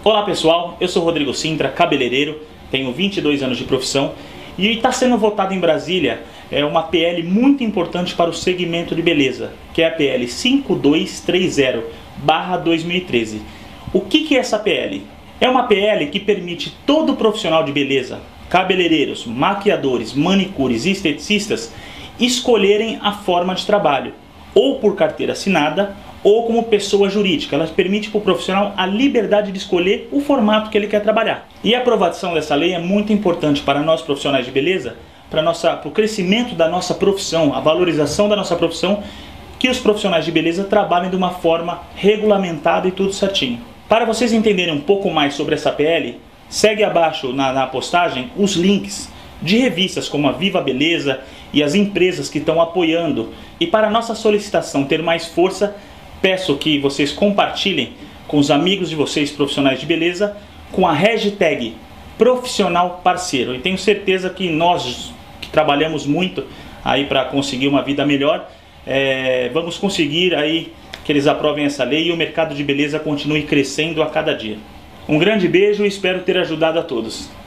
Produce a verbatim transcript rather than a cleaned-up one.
Olá pessoal, eu sou Rodrigo Sintra, cabeleireiro, tenho vinte e dois anos de profissão e está sendo votada em Brasília é, uma P L muito importante para o segmento de beleza, que é a P L cinco dois três zero barra dois mil e treze. O que, que é essa P L? É uma P L que permite todo profissional de beleza, cabeleireiros, maquiadores, manicures e esteticistas escolherem a forma de trabalho, ou por carteira assinada, ou como pessoa jurídica. Ela permite para o profissional a liberdade de escolher o formato que ele quer trabalhar. E a aprovação dessa lei é muito importante para nós profissionais de beleza, para, nossa, para o crescimento da nossa profissão, a valorização da nossa profissão, que os profissionais de beleza trabalhem de uma forma regulamentada e tudo certinho. Para vocês entenderem um pouco mais sobre essa P L, segue abaixo na, na postagem os links de revistas como a Viva Beleza e as empresas que estão apoiando. E para a nossa solicitação ter mais força, peço que vocês compartilhem com os amigos de vocês profissionais de beleza com a hashtag profissional parceiro. E tenho certeza que nós que trabalhamos muito aí para conseguir uma vida melhor, é, vamos conseguir aí que eles aprovem essa lei e o mercado de beleza continue crescendo a cada dia. Um grande beijo e espero ter ajudado a todos.